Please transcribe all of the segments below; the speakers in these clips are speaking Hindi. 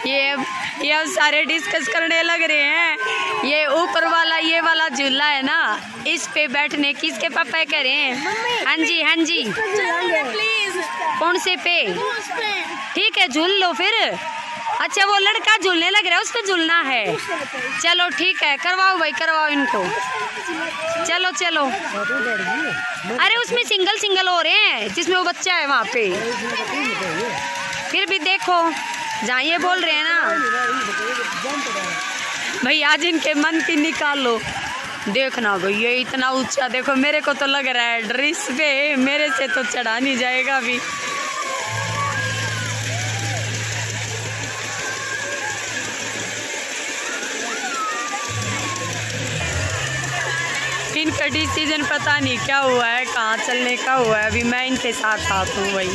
ये अब सारे डिस्कस करने लग रहे हैं। ये ऊपर वाला ये वाला झूला है ना, इस पे बैठने किसके पापा कह रहे हैं? हाँ जी हाँ जी, प्लीज। कौन से पे? ठीक है झूल लो फिर। अच्छा वो लड़का झूलने लग रहा है, उस पे झूलना है। चलो ठीक है, करवाओ भाई करवाओ इनको। चलो चलो। अरे उसमें सिंगल सिंगल हो रहे हैं, जिसमें वो बच्चा है वहाँ पे। फिर भी देखो जहाँ ये बोल रहे हैं ना भाई, आज इनके मन की निकालो। देखना भाई ये इतना ऊंचा, देखो मेरे को तो लग रहा है ड्रेस पे मेरे से तो चढ़ा नहीं जाएगा अभी। इनका डिसीजन पता नहीं क्या हुआ है, कहाँ चलने का हुआ है। अभी मैं इनके साथ साथ हूँ भाई।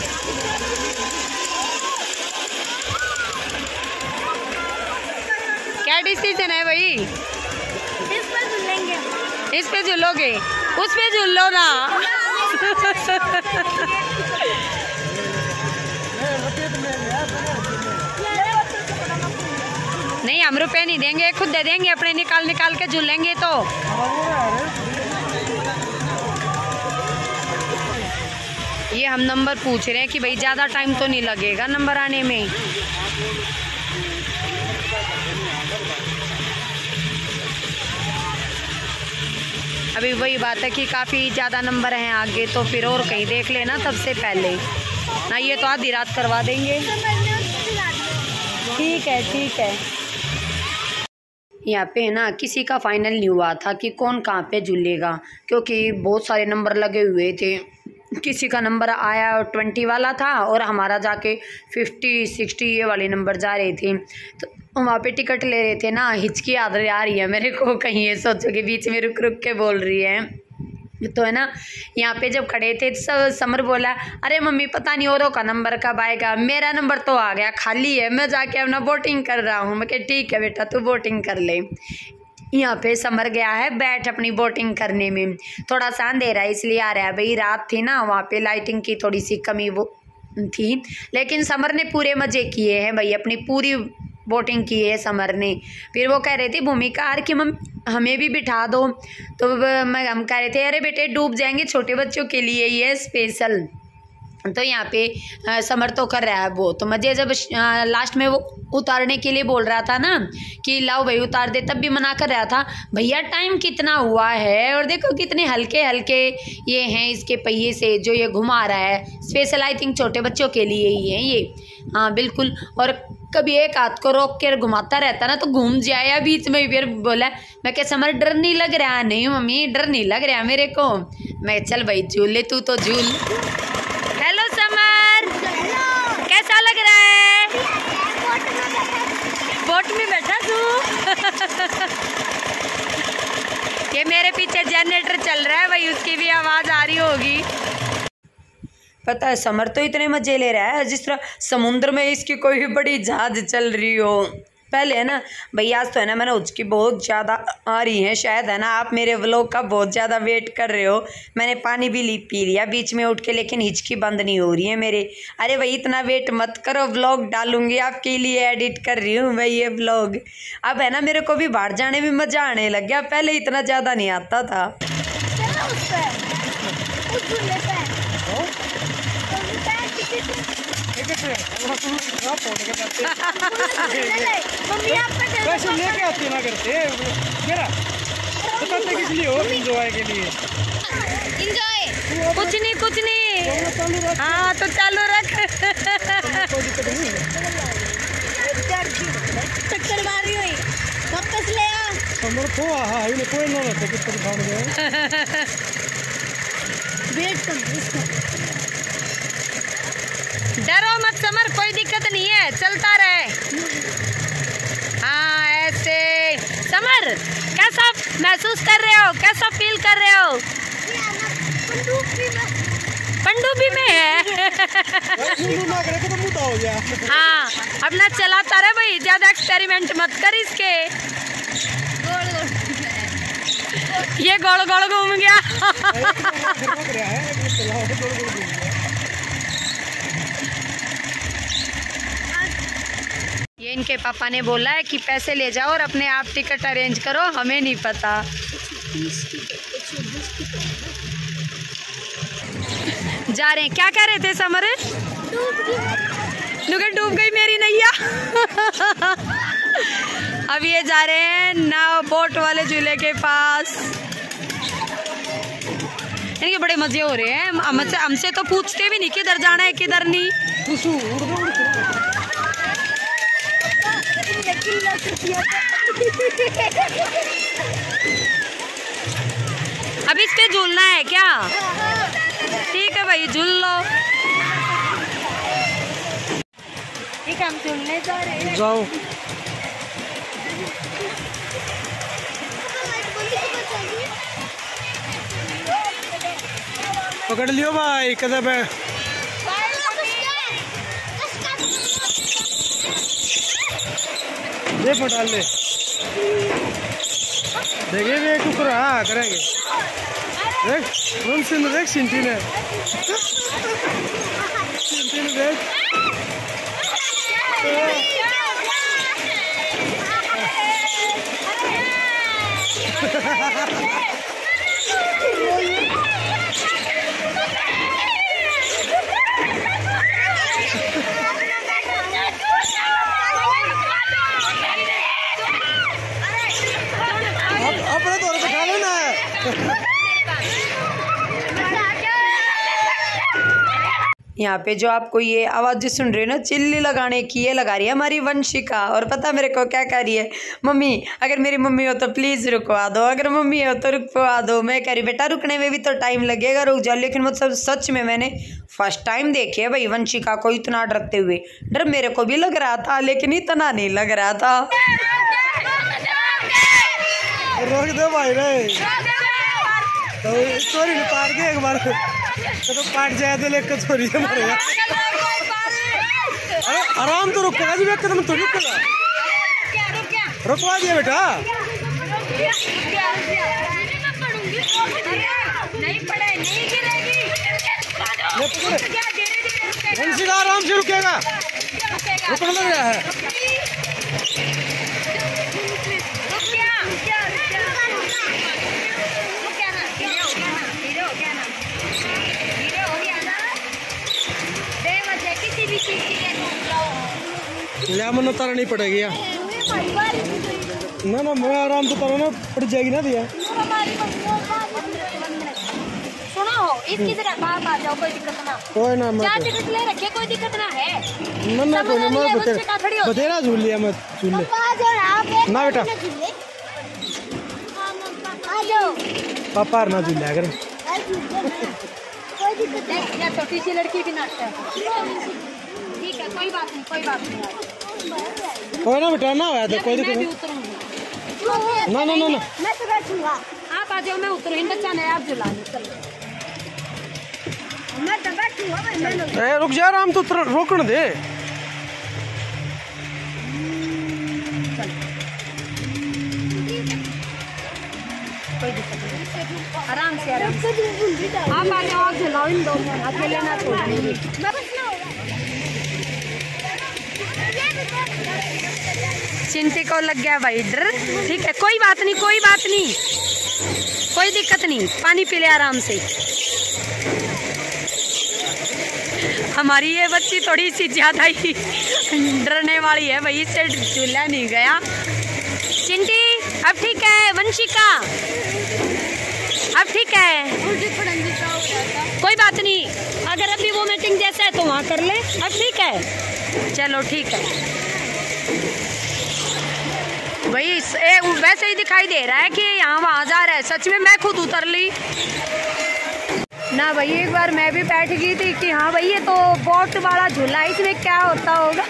क्या डिसीजन है भाई? इस पे झूलेंगे। इस पे झूलोगे? उस पे झूल लो ना। नहीं हम रुपए नहीं देंगे, खुद दे देंगे अपने, निकाल निकाल के झूलेंगे। तो ये हम नंबर पूछ रहे हैं कि भाई ज़्यादा टाइम तो नहीं लगेगा नंबर आने में। अभी वही बात है कि काफ़ी ज़्यादा नंबर हैं आगे, तो फिर और कहीं देख लेना तब से पहले ना। ये तो आधी रात करवा देंगे। ठीक है ठीक है। यहाँ पे ना किसी का फाइनल नहीं हुआ था कि कौन कहाँ पे झूलेगा, क्योंकि बहुत सारे नंबर लगे हुए थे। किसी का नंबर आया 20 वाला था और हमारा जाके 50 60 ये वाले नंबर जा रहे थे। तो वहाँ पे टिकट ले रहे थे ना, हिचकी आ रही है मेरे को, कहीं ये सोचो कि बीच में रुक रुक के बोल रही है। तो है ना, यहाँ पे जब खड़े थे सब समर बोला, अरे मम्मी पता नहीं औरों का नंबर कब आएगा, मेरा नंबर तो आ गया, खाली है, मैं जाके अपना वोटिंग कर रहा हूँ। मैं कह ठीक है बेटा तू वोटिंग कर ले। यहाँ पे समर गया है बैठ अपनी वोटिंग करने में। थोड़ा सा अंधेरा इसलिए आ रहा है भाई, रात थी ना, वहाँ पे लाइटिंग की थोड़ी सी कमी वो थी, लेकिन समर ने पूरे मज़े किए हैं भाई, अपनी पूरी वोटिंग की है समर ने। फिर वो कह रहे थे भूमिका कि हमें भी बिठा दो, तो हम कह रहे थे अरे बेटे डूब जाएंगे, छोटे बच्चों के लिए ये स्पेशल। तो यहाँ पे समर तो कर रहा है वो, तो मुझे जब लास्ट में वो उतारने के लिए बोल रहा था ना कि लाओ भाई उतार दे, तब भी मना कर रहा था। भैया टाइम कितना हुआ है, और देखो कितने हल्के हल्के ये हैं इसके पहिए से जो ये घुमा रहा है, स्पेशल आई थिंक छोटे बच्चों के लिए ही है ये। हाँ बिल्कुल। और कभी एक हाथ को रोक कर घुमाता रहता ना तो घूम जाए बीच में। फिर बोला, मैं क्या समर डर नहीं लग रहा? नहीं मम्मी डर नहीं लग रहा मेरे को। मैं चल भाई झूल ले तू तो झूल। हेलो समर, कैसा लग रहा है? बोट में बैठा तू? ये मेरे पीछे जनरेटर चल रहा है भाई, उसकी भी आवाज़ आ रही होगी। पता है समर तो इतने मजे ले रहा है जिस तरह समुद्र में इसकी कोई बड़ी जहाज चल रही हो। पहले है ना भैया, आज तो है ना मैंने उसकी बहुत ज़्यादा आ रही है, शायद है ना आप मेरे व्लॉग का बहुत ज़्यादा वेट कर रहे हो। मैंने पानी भी पी लिया बीच में उठ के, लेकिन हिचकी बंद नहीं हो रही है मेरे। अरे भाई इतना वेट मत करो, व्लॉग डालूंगी आपके लिए, एडिट कर रही हूँ मैं ये व्लॉग। अब है ना मेरे को भी बाहर जाने में मज़ा आने लग गया, पहले इतना ज़्यादा नहीं आता था। वैसे लेके आते ना करते मेरा बताते किस लिए हो? एंजॉय के लिए। एंजॉय कुछ नहीं। हाँ तो चालू रख। चक्कर मार रही हुई वापस ले आ। समर को हाँ इन्हें कोई ना रहता किस तरह भाग गए। वेट कर इसको। डरो मत समर, कोई दिक्कत नहीं है, चलता रहे। हाँ ऐसे। समर कैसा महसूस कर रहे हो, कैसा फील कर रहे हो? पनडुब्बी में है। हाँ अपना चलाता रहे भाई, ज्यादा एक्सपेरिमेंट मत कर इसके। ये गोल गोल घूम गया। ये इनके पापा ने बोला है कि पैसे ले जाओ और अपने आप टिकट अरेंज करो, हमें नहीं पता। जा रहे हैं, क्या कह रहे थे समर? डूब गई मेरी नैया। अब ये जा रहे हैं नाव बोट वाले झूले के पास। इनके बड़े मजे हो रहे हैं, हमसे तो पूछते भी नहीं किधर जाना है किधर नहीं। अब इस पे झूलना है क्या? ठीक है भाई, झूल लो। ठीक है, हम झूलने जा रहे हैं। जाओ। पकड़ लियो भाई, कदम है। ये डाल ले, देखे वे कुकरा करेंगे। देख सिंह, देख सिंटी ने देख। अपने तौर पे खा लेना है। यहाँ पे जो आपको ये आवाज़ सुन रही है ना चिल्ली लगाने की, ये लगा रही है हमारी वंशिका। और पता मेरे को क्या कह रही है? मम्मी अगर मेरी मम्मी हो तो प्लीज़ रुकवा दो, अगर मम्मी हो तो रुकवा दो। मैं कह रही बेटा रुकने में भी तो टाइम लगेगा, रुक जाओ। लेकिन मतलब सच में मैंने फर्स्ट टाइम देखी है भाई वंशिका को इतना डरते हुए। डर मेरे को भी लग रहा था लेकिन इतना नहीं लग रहा था। रोक दे भाई रे, तो चोरी ने पार के एक बार तो पाट जाए तो लेकर चोरी है मरेगा। अरे आराम तो रुकेगा जी, एकदम तो रुकेगा। रुकवा दिया बेटा। वंशिका आराम से रुकेगा, रुकने लग रहा है। लेमन उतारा नहीं पड़ेगी यार। ना ना मैं आराम से उतारा ना पड़ जाएगी ना दिया। सुनो इसकी जगह बात आ जाओ, कोई दिक्कत ना। कोई ना, चार टिकट ले रखे, कोई दिक्कत ना है। ना कोई ना, मैं बतेरा झूल लिया, मैं झूल ले ना बेटा। पापा ना झूल लिया कर। कोई दिक्कत नहीं, या छोटी सी लड़की भी नाचता है। ठीक है, कोई बात नहीं, कोई बात नहीं। कोई ना बेटा, ना आया तो कोई दिक्कत नहीं। ना ना ना ना, मैं तो बैठूंगा। आप आ जाओ, मैं उतरूँ। बच्चा नहीं, आप झुला लो। चलो मैं तो बैठूंगा। रुक जा, आराम तो रोकने दे। कोई दिक्कत नहीं, आराम से आराम से। आप आ जाओ, आप झुलाओ इन दो, अकेले ना छोड़ेंगे। चिंटी को लग गया भाई डर। ठीक है, कोई बात नहीं, कोई बात नहीं, कोई दिक्कत नहीं। पानी पी ले आराम से। हमारी ये बच्ची थोड़ी सी ज्यादा ही डरने वाली है भाई, इससे झूला नहीं गया। चिंटी अब ठीक है? वंशिका अब ठीक है? कोई बात नहीं, अगर अभी वो मीटिंग जैसा है तो वहाँ कर ले। अब ठीक है, चलो ठीक है। भाई वैसे ही दिखाई दे रहा है कि यहाँ वहाँ जा रहा है। सच में मैं खुद उतर ली ना भाई। एक बार मैं भी बैठ गई थी कि हाँ भाई ये तो बोट वाला झूला है, इसमें क्या होता होगा।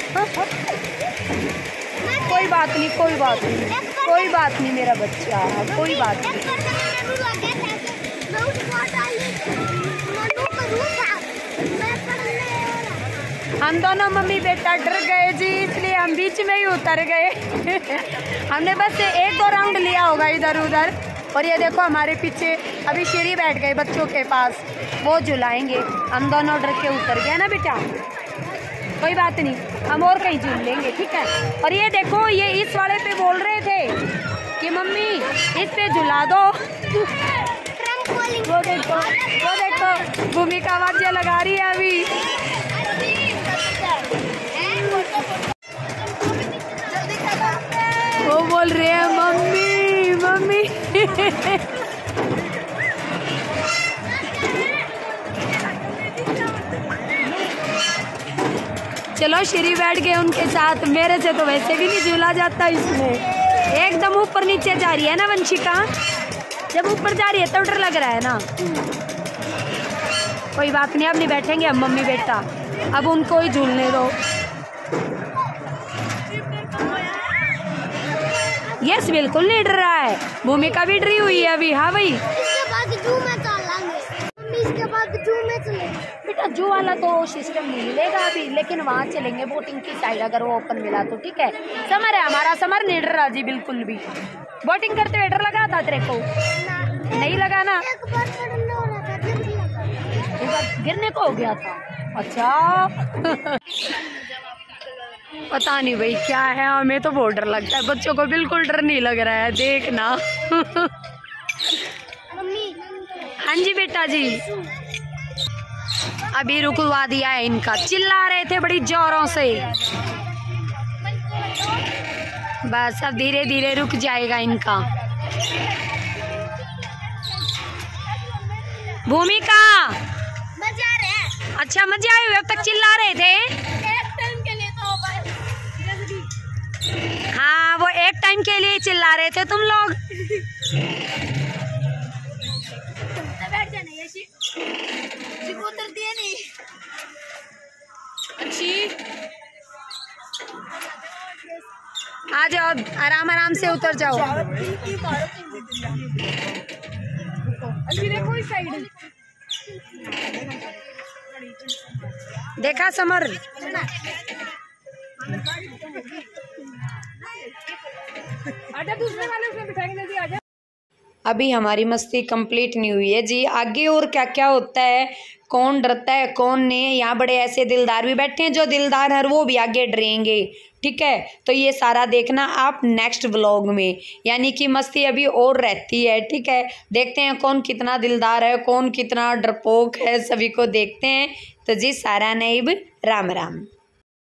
कोई बात नहीं, कोई बात नहीं, कोई बात नहीं मेरा बच्चा, कोई बात नहीं। हम दोनों मम्मी बेटा डर गए जी, इसलिए हम बीच में ही उतर गए। हमने बस 1-2 राउंड लिया होगा इधर उधर। और ये देखो हमारे पीछे अभी श्री बैठ गए बच्चों के पास, वो झुलाएंगे। हम दोनों डर के उतर गए ना बेटा। कोई बात नहीं, हम और कहीं झूल लेंगे, ठीक है। और ये देखो, ये इस वाले पे बोल रहे थे कि मम्मी इस पे झुला दो। वो देखो भूमिका आवाज़ें लगा रही है अभी। वो बोल रहे हैं मम्मी मम्मी। चलो श्री बैठ गए उनके साथ, मेरे से तो वैसे भी नहीं झूला जाता इसमें। एकदम ऊपर नीचे जा रही है ना वंशिका, जब ऊपर जा रही है तो डर लग रहा है ना। कोई बात नहीं, अब नहीं बैठेंगे हम मम्मी बेटा, अब उनको ही झूलने दो। यस बिल्कुल नहीं डर रहा है, भूमिका भी डरी हुई है अभी। हाँ भाई, इसके बाद जू में चलेंगे, इसके बाद जू में चलेंगे बेटा। जू वाला तो सिस्टम नहीं मिलेगा अभी, लेकिन वहाँ चलेंगे बोटिंग की साइड, अगर वो ओपन मिला तो ठीक है। समर है हमारा, समर नहीं डर रहा जी बिल्कुल भी। बोटिंग करते हुए डर लगा था तेरे को? नहीं लगा ना? एक बार ठंडा हो रहा था, एक बार गिरने को हो गया था। अच्छा। पता नहीं भाई क्या है, हमें तो बहुत डर लगता है, बच्चों को बिल्कुल डर नहीं लग रहा है, देखना। मम्मी। हाँ जी बेटा जी, अभी रुकवा दिया है इनका, चिल्ला रहे थे बड़ी जोरों से। बस अब धीरे धीरे रुक जाएगा इनका। भूमिका मजा आ रहा है। अच्छा मजा आए हुए, अब तक चिल्ला रहे थे। एक टाइम के लिए तो हाँ वो एक टाइम के लिए चिल्ला रहे थे तुम लोग। बैठ जाना, ये उतरती है नहीं। अच्छी आ जाओ, आराम आराम से उतर जाओ। देखो इस साइड, देखा समर? आजा दूसरे वाले उसमें बिठाएंगे, जल्दी आजा। अभी हमारी मस्ती कंप्लीट नहीं हुई है जी, आगे और क्या क्या होता है, कौन डरता है कौन नहीं। यहाँ बड़े ऐसे दिलदार भी बैठे हैं, जो दिलदार हैं वो भी आगे डरेंगे, ठीक है। तो ये सारा देखना आप नेक्स्ट व्लॉग में, यानी कि मस्ती अभी और रहती है, ठीक है। देखते हैं कौन कितना दिलदार है, कौन कितना डरपोक है, सभी को देखते हैं। तो जी सारा नईब राम राम।